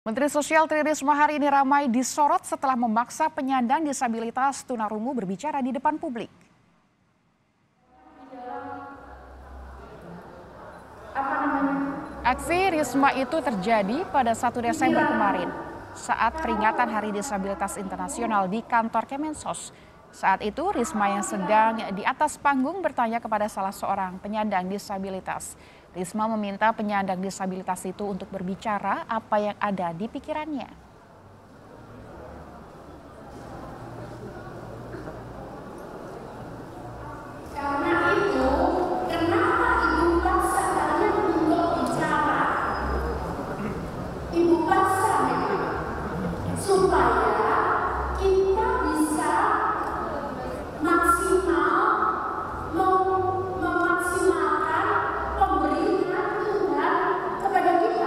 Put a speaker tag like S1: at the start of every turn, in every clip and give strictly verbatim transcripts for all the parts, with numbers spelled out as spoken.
S1: Menteri Sosial Tri Risma hari ini ramai disorot setelah memaksa penyandang disabilitas tunarungu berbicara di depan publik. Aksi Risma itu terjadi pada satu Desember kemarin saat peringatan Hari Disabilitas Internasional di kantor Kemensos. Saat itu Risma yang sedang di atas panggung bertanya kepada salah seorang penyandang disabilitas. Risma meminta penyandang disabilitas itu untuk berbicara apa yang ada di pikirannya.
S2: Karena itu, kenapa Ibu paksa kalian untuk bicara? Ibu paksa memang supaya kita bisa maksimal memaksimalkan pemberian Tuhan kepada kita.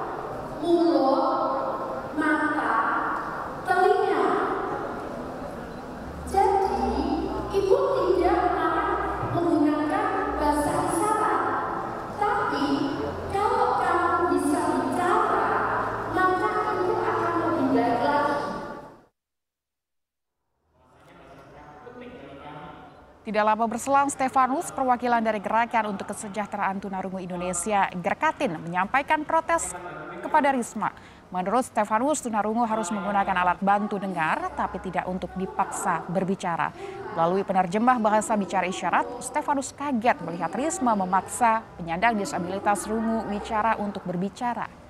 S2: Mulut, mata, telinga. Jadi, Ibu tidak akan menggunakan bahasa isyarat. Tapi, kalau kamu bisa bicara, maka itu akan lebih baik lagi.
S1: Tidak lama berselang, Stefanus, perwakilan dari Gerakan untuk Kesejahteraan Tunarungu Indonesia, Gerkatin, menyampaikan protes kepada Risma. Menurut Stefanus, tunarungu harus menggunakan alat bantu dengar, tapi tidak untuk dipaksa berbicara. Melalui penerjemah bahasa bicara isyarat, Stefanus kaget melihat Risma memaksa penyandang disabilitas rungu bicara untuk berbicara.